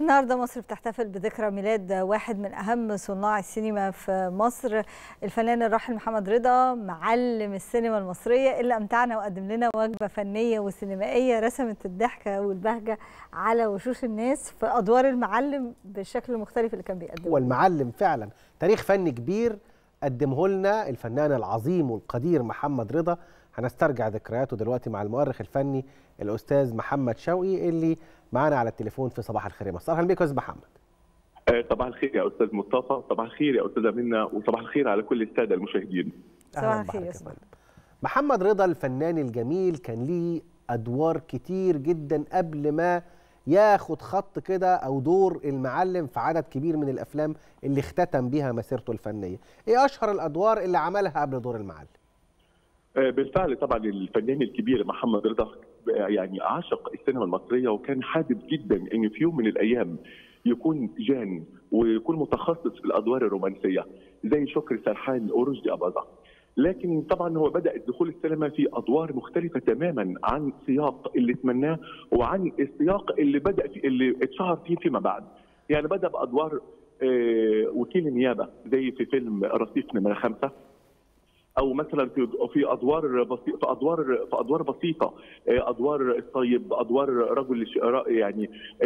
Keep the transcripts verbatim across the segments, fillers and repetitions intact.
النهارده مصر بتحتفل بذكرى ميلاد واحد من أهم صناع السينما في مصر، الفنان الراحل محمد رضا، معلم السينما المصرية اللي أمتعنا وقدم لنا وجبة فنية وسينمائية رسمت الضحكة والبهجة على وشوش الناس في أدوار المعلم بالشكل المختلف اللي كان بيقدمه. والمعلم فعلا تاريخ فني كبير قدمه لنا الفنان العظيم والقدير محمد رضا. هنسترجع ذكرياته دلوقتي مع المؤرخ الفني الأستاذ محمد شوقي اللي معانا على التليفون في صباح الخير يا مصر. اهلا بك يا استاذ محمد. صباح الخير يا استاذ مصطفى، صباح الخير يا استاذه منى، وصباح الخير على كل الساده المشاهدين. صباح الخير يا استاذ محمد رضا الفنان الجميل كان ليه ادوار كتير جدا قبل ما ياخد خط كده او دور المعلم في عدد كبير من الافلام اللي اختتم بيها مسيرته الفنيه. ايه اشهر الادوار اللي عملها قبل دور المعلم؟ بالفعل طبعا الفنان الكبير محمد رضا يعني عاشق السينما المصريه، وكان حابب جدا ان في يوم من الايام يكون جان ويكون متخصص في الادوار الرومانسيه زي شكري سرحان ورشدي اباظه. لكن طبعا هو بدا دخول السينما في ادوار مختلفه تماما عن السياق اللي تمناه وعن السياق اللي بدا في اللي اتشهر فيه فيما بعد. يعني بدا بادوار وكيل النيابه زي في فيلم رصيف نمره خمسه، او مثلا في في ادوار بسيطه في ادوار في ادوار بسيطه، ادوار الطيب، ادوار رجل يعني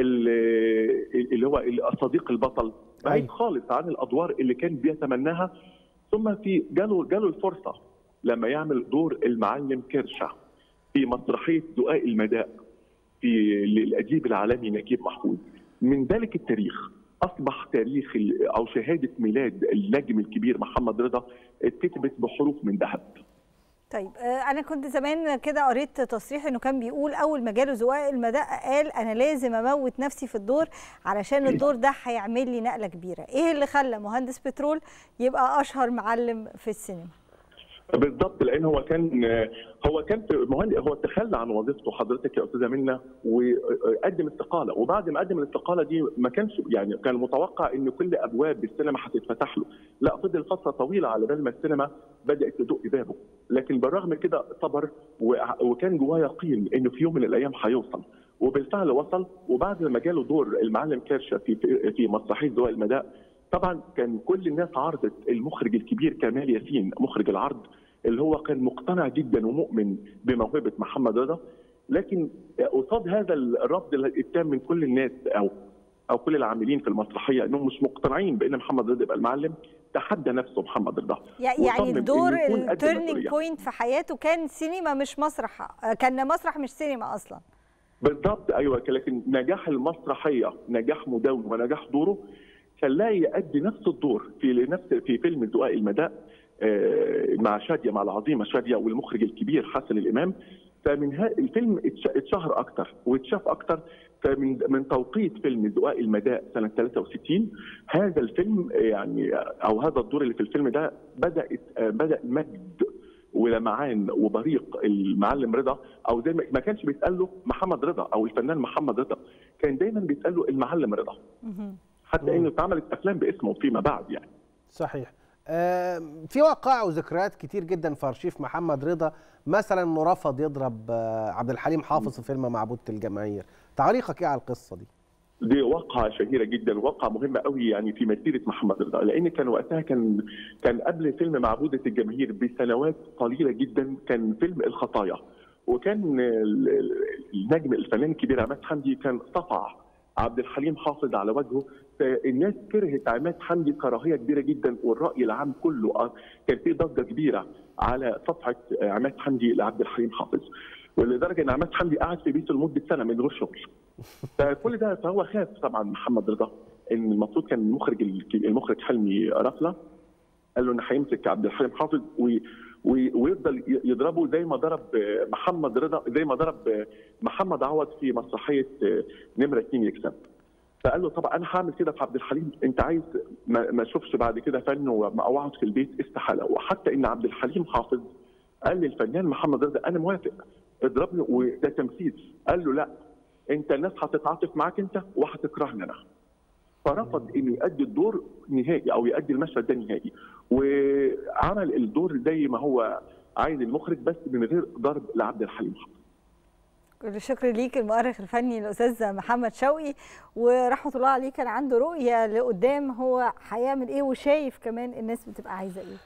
اللي هو صديق البطل، بعيد خالص عن الادوار اللي كان بيتمناها. ثم في جاله جاله الفرصه لما يعمل دور المعلم كرشه في مسرحيه دقاء المداء في للاديب العالمي نجيب محفوظ. من ذلك التاريخ اصبح تاريخ او شهاده ميلاد النجم الكبير محمد رضا اتكتبت بحروف من ذهب. طيب انا كنت زمان كده قريت تصريح انه كان بيقول اول ما جاله زقاق المداء قال انا لازم اموت نفسي في الدور علشان الدور ده هيعمل لي نقله كبيره. ايه اللي خلى مهندس بترول يبقى اشهر معلم في السينما؟ بالضبط، لان هو كان هو كان في مهندس، هو تخلى عن وظيفته حضرتك يا استاذه منى وقدم استقاله، وبعد ما قدم الاستقاله دي ما كانش يعني كان متوقع ان كل ابواب السينما هتتفتح له، لا فضل فتره طويله على بال ما السينما بدات تدق بابه، لكن بالرغم كده صبر وكان جواه يقين انه في يوم من الايام هيوصل، وبالفعل وصل. وبعد ما جاله دور المعلم كرشه في في مسرحيه دقاء المداء، طبعا كان كل الناس عارضت المخرج الكبير كمال ياسين مخرج العرض اللي هو كان مقتنع جدا ومؤمن بموهبه محمد رضا، لكن قصاد هذا الرفض التام من كل الناس او او كل العاملين في المسرحيه انهم مش مقتنعين بان محمد رضا يبقى المعلم، تحدى نفسه محمد رضا. يعني الدور التيرنينج بوينت في حياته كان سينما مش مسرح، كان مسرح مش سينما اصلا. بالضبط ايوه، لكن نجاح المسرحيه نجاح مدون ونجاح دوره خلاه يؤدي نفس الدور في نفس في فيلم دقاء المداء مع شاديه، مع العظيمه شاديه والمخرج الكبير حسن الامام. فمن الفيلم اتشهر اكتر واتشاف اكتر. فمن من توقيت فيلم دقاء المداء سنه ثلاثة وستين هذا الفيلم يعني او هذا الدور اللي في الفيلم ده بدات بدا مجد ولمعان وبريق المعلم رضا، او زي ما كانش بيتقال له محمد رضا او الفنان محمد رضا، كان دايما بيتقال له المعلم رضا، حتى انه اتعملت افلام باسمه فيما بعد يعني. صحيح. آه في وقائع وذكريات كتير جدا في ارشيف محمد رضا، مثلا انه رفض يضرب آه عبد الحليم حافظ في فيلم معبودة الجماهير. تعليقك ايه على القصه دي؟ دي واقعه شهيره جدا، واقعه مهمه قوي يعني في مسيره محمد رضا، لان كان وقتها كان كان قبل فيلم معبودة الجماهير بسنوات قليله جدا كان فيلم الخطايا، وكان النجم الفنان الكبير عماد حمدي كان صفع عبد الحليم حافظ على وجهه، فالناس كرهت عماد حمدي كراهيه كبيره جدا، والراي العام كله كان في ضجه كبيره على صفعه عماد حمدي لعبد الحليم حافظ، ولدرجه ان عماد حمدي قعد في بيته لمده سنه من غير شغل. فكل ده فهو خاف طبعا محمد رضا، ان المفروض كان المخرج المخرج حلمي رفله قال له ان هيمسك عبد الحليم حافظ ويفضل يضربه زي ما ضرب محمد رضا، زي ما ضرب محمد عوض في مسرحيه نمره اثنين يكسب. فقال له طبعا انا هعمل كده في عبد الحليم، انت عايز ما اشوفش بعد كده فن واقعد في البيت استحاله. وحتى ان عبد الحليم حافظ قال للفنان محمد رضا انا موافق اضربني وده تمثيل، قال له لا انت الناس هتتعاطف معاك انت وهتكرهني انا. فرفض انه يؤدي الدور نهائي او يؤدي المشهد ده نهائي، وعمل الدور زي ما هو عايز المخرج بس من غير ضرب لعبد الحليم حافظ. كل الشكر ليك المؤرخ الفني الاستاذ محمد شوقي، ورحمه الله عليه كان عنده رؤيه لقدام هو هيعمل ايه وشايف كمان الناس بتبقى عايزه ايه.